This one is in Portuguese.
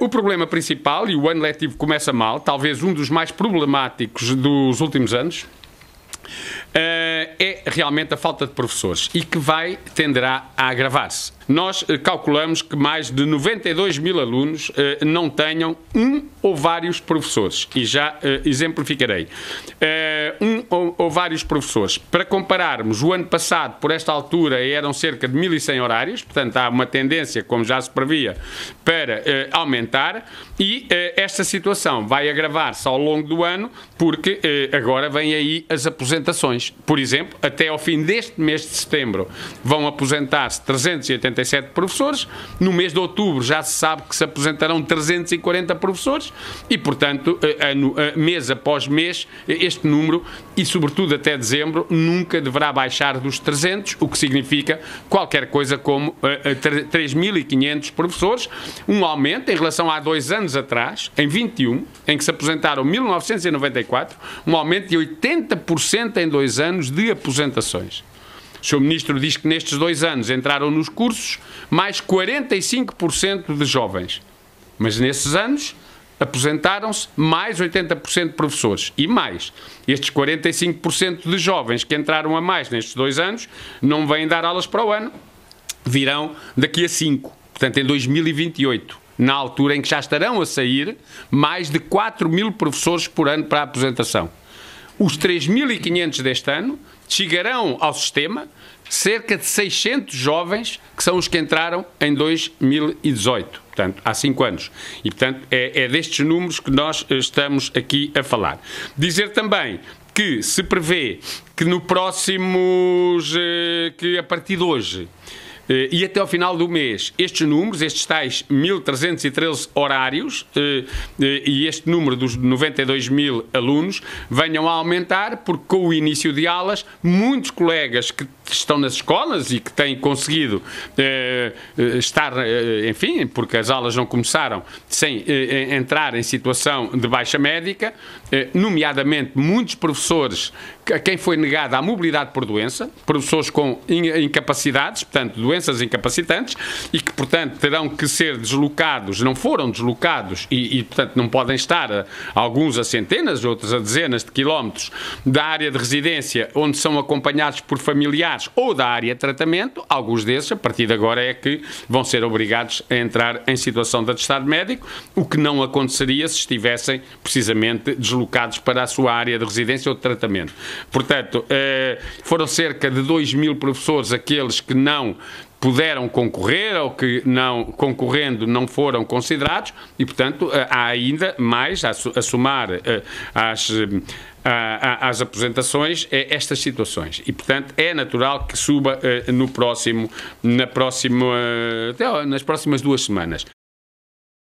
O problema principal, e o ano letivo começa mal, talvez um dos mais problemáticos dos últimos anos, é realmente a falta de professores e que tenderá a agravar-se. Nós calculamos que mais de 92 mil alunos não tenham um ou vários professores, e já exemplificarei. Ou vários professores. Para compararmos, o ano passado, por esta altura, eram cerca de 1.100 horários, portanto há uma tendência, como já se previa, para aumentar, e esta situação vai agravar-se ao longo do ano, porque agora vêm aí as aposentações. Por exemplo, até ao fim deste mês de setembro vão aposentar-se 387 professores, no mês de outubro já se sabe que se aposentarão 340 professores e, portanto, mês após mês, este número, e sobretudo até dezembro, nunca deverá baixar dos 300, o que significa qualquer coisa como 3.500 professores, um aumento em relação a 2 anos atrás, em 21, em que se aposentaram 1.994, um aumento de 80% em 2 anos de aposentações. O Sr. Ministro diz que nestes 2 anos entraram nos cursos mais 45% de jovens, mas nesses anos aposentaram-se mais 80% de professores. E mais, estes 45% de jovens que entraram a mais nestes 2 anos não vêm dar aulas para o ano, virão daqui a 5, portanto em 2028, na altura em que já estarão a sair mais de 4 mil professores por ano para a aposentação. Os 3.500 deste ano chegarão ao sistema cerca de 600 jovens, que são os que entraram em 2018, portanto, há 5 anos. E, portanto, é destes números que nós estamos aqui a falar. Dizer também que se prevê que no próximos, que a partir de hoje, e até ao final do mês, estes números, estes tais 1.313 horários e este número dos 92 mil alunos venham a aumentar, porque com o início de aulas, muitos colegas que estão nas escolas e que têm conseguido estar, enfim, porque as aulas não começaram sem entrar em situação de baixa médica, nomeadamente muitos professores a quem foi negada a mobilidade por doença, professores com incapacidades, portanto, doenças incapacitantes, e que, portanto, terão que ser deslocados, não foram deslocados e portanto, não podem estar alguns a centenas, outros a dezenas de quilómetros da área de residência, onde são acompanhados por familiares ou da área de tratamento. Alguns desses, a partir de agora, é que vão ser obrigados a entrar em situação de atestado médico, o que não aconteceria se estivessem, precisamente, deslocados para a sua área de residência ou de tratamento. Portanto, foram cerca de 2 mil professores aqueles que não puderam concorrer ou que, não concorrendo, não foram considerados e, portanto, há ainda mais a somar às apresentações estas situações. E, portanto, é natural que suba nas próximas 2 semanas.